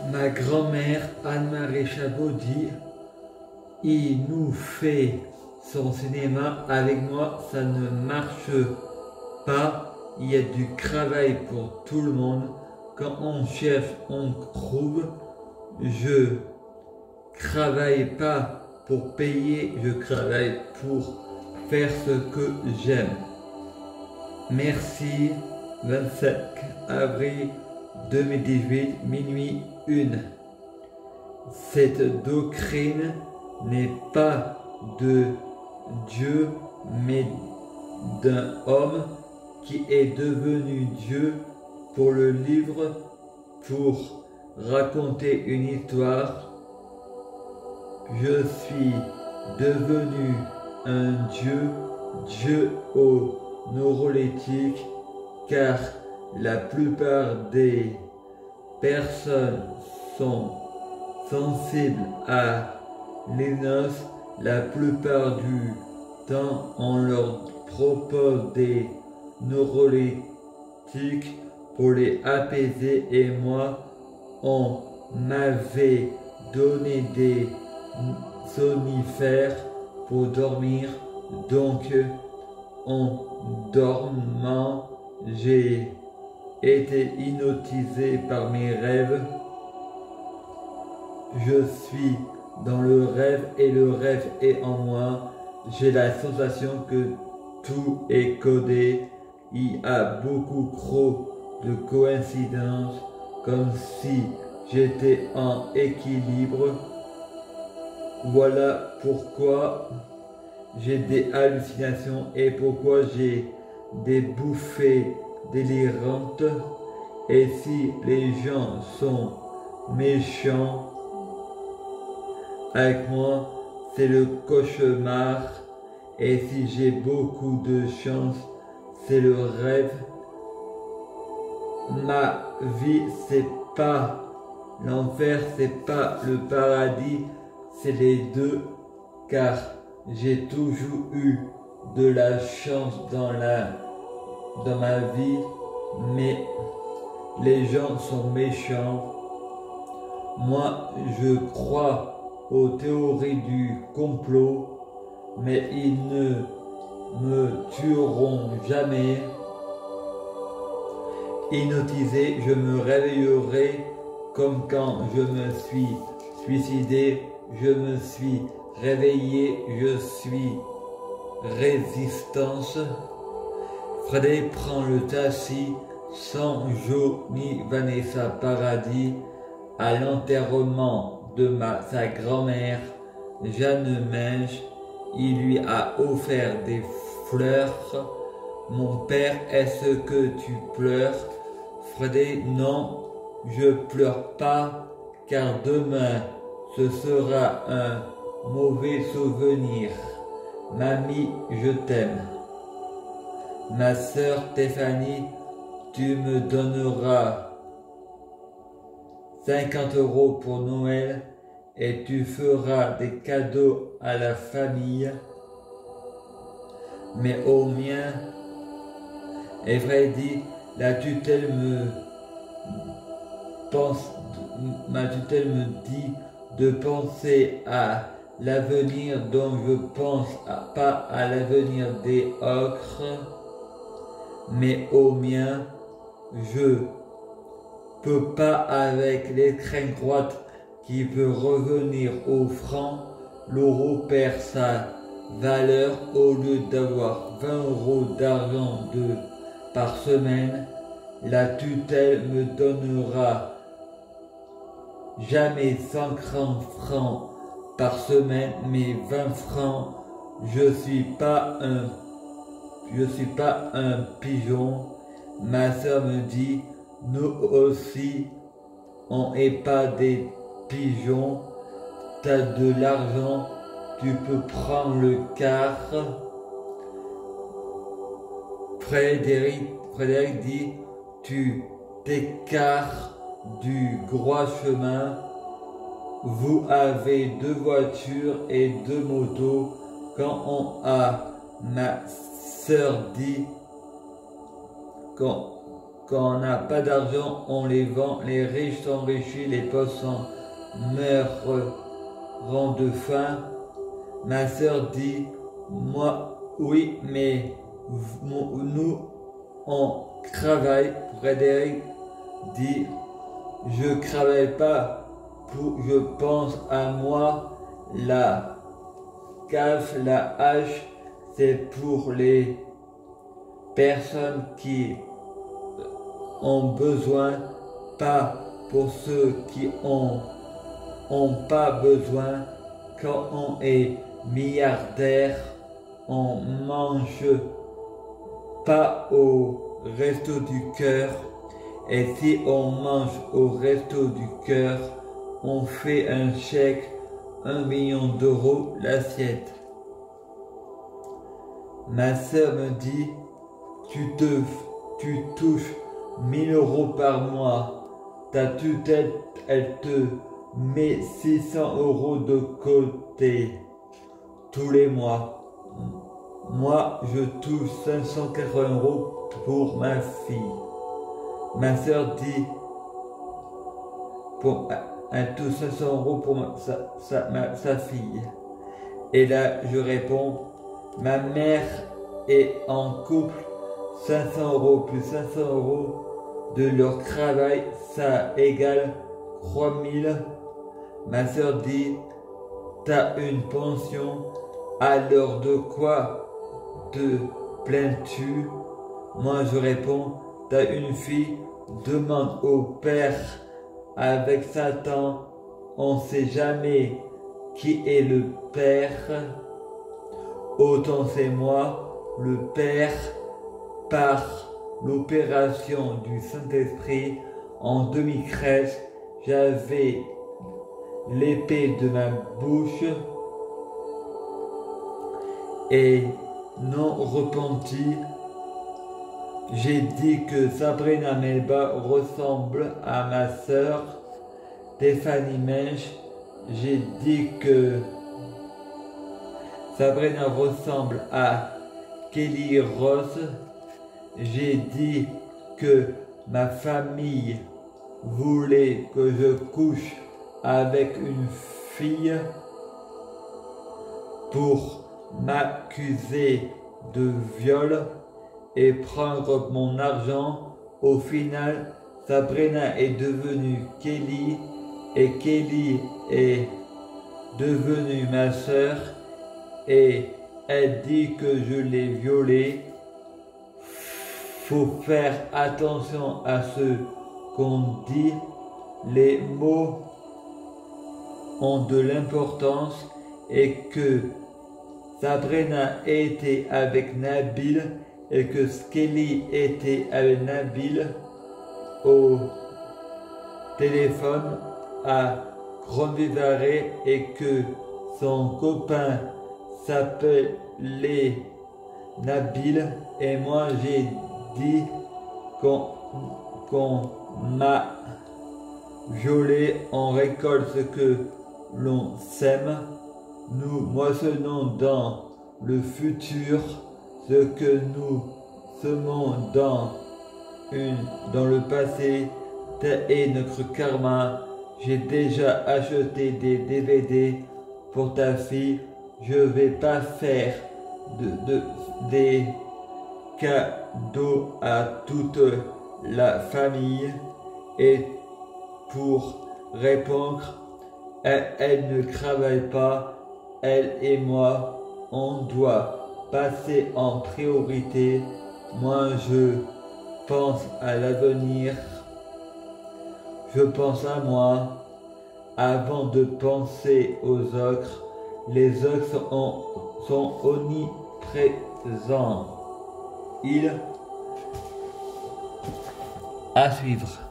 Ma grand-mère Anne-Marie Chabot dit « Il nous fait son cinéma, avec moi ça ne marche pas, il y a du travail pour tout le monde, quand on cherche on trouve, je travaille pas pour payer, je travaille pour faire ce que j'aime. » Merci, 25 avril 2018, minuit 1. Cette doctrine n'est pas de Dieu, mais d'un homme qui est devenu Dieu pour le livre, pour raconter une histoire. Je suis devenu un Dieu au neuroleptique, car la plupart des personnes sont sensibles à l'hypnose. La plupart du temps, on leur propose des neuroleptiques pour les apaiser, et moi, on m'avait donné des somnifères pour dormir. Donc, en dormant, j'ai été hypnotisé par mes rêves. Je suis dans le rêve et le rêve est en moi. J'ai la sensation que tout est codé. Il y a beaucoup trop de coïncidences, comme si j'étais en équilibre. Voilà pourquoi j'ai des hallucinations et pourquoi j'ai des bouffées délirantes. Et si les gens sont méchants avec moi, c'est le cauchemar. Et si j'ai beaucoup de chance, c'est le rêve. Ma vie, c'est pas l'enfer, c'est pas le paradis, c'est les deux, car j'ai toujours eu de la chance dans ma vie, mais les gens sont méchants. Moi, je crois aux théories du complot, mais ils ne me tueront jamais. Hypnotisé, je me réveillerai comme quand je me suis suicidé. Je me suis réveillé, je suis résistance. Frédéric prend le taxi sans Johnny Vanessa Paradis à l'enterrement de sa grand-mère Jeanne Minge. Il lui a offert des fleurs. Mon père, est-ce que tu pleures? Frédéric, non, je pleure pas, car demain ce sera un mauvais souvenir. Mamie, je t'aime. Ma sœur Stéphanie, tu me donneras 50 € pour Noël et tu feras des cadeaux à la famille. Mais au mien, et Freddy, ma tutelle me dit de penser à l'avenir, dont je pense pas à l'avenir des ocres, mais au mien, je peux pas, avec l'extrême droite qui veut revenir au franc. L'euro perd sa valeur. Au lieu d'avoir 20 € d'argent par semaine, la tutelle me donnera jamais 130 francs par semaine, mais 20 francs. Je suis pas un pigeon. Ma soeur me dit, nous aussi, on n'est pas des pigeons. T'as de l'argent, tu peux prendre le quart. Frédéric dit, tu t'écartes du droit chemin. Vous avez 2 voitures et 2 motos. Ma sœur dit, quand quand on n'a pas d'argent, on les vend, les riches s'enrichissent, les pauvres meurent de faim. Ma sœur dit, moi, oui, mais nous, on travaille. Frédéric dit, je travaille pas, je pense à moi, la CAF, la hache, c'est pour les personnes qui ont besoin, pas pour ceux qui ont pas besoin. Quand on est milliardaire, on mange pas au resto du cœur, et si on mange au resto du cœur, on fait un chèque 1 million d'euros l'assiette. Ma sœur me dit, tu touches 1000 euros par mois, ta tutelle, elle te met 600 euros de côté tous les mois. Moi, je touche 580 euros pour ma fille. Ma sœur dit, elle touche 500 euros pour sa fille. Et là, je réponds, ma mère est en couple, 500 euros plus 500 euros de leur travail, ça égale 3000. Ma sœur dit, t'as une pension, alors de quoi te plains-tu? Moi je réponds, t'as une fille, demande au père. Avec Satan, on ne sait jamais qui est le père. Autant c'est moi, le père, par l'opération du Saint-Esprit. En 2013, j'avais l'épée de ma bouche et non repenti. J'ai dit que Sabrina Melba ressemble à ma sœur Stéphanie Mensch. J'ai dit que Sabrina ressemble à Kelly Rose. J'ai dit que ma famille voulait que je couche avec une fille pour m'accuser de viol et prendre mon argent. Au final, Sabrina est devenue Kelly et Kelly est devenue ma sœur et elle dit que je l'ai violée. Faut faire attention à ce qu'on dit. Les mots ont de l'importance et que Sabrina était avec Nabil et que Kelly était avec Nabil au téléphone à Grande-Vivaré et que son copain s'appelait Nabil et moi j'ai dit qu'on m'a violé. On récolte ce que l'on sème. Nous moissonnons dans le futur ce que nous semons dans le passé. Tel est notre karma. J'ai déjà acheté des DVD pour ta fille. Je vais pas faire des cadeaux à toute la famille. Et pour répondre, elle ne travaille pas. Elle et moi, on doit passer en priorité. Moi, je pense à l'avenir. Je pense à moi avant de penser aux autres. Les autres sont omniprésents. À suivre.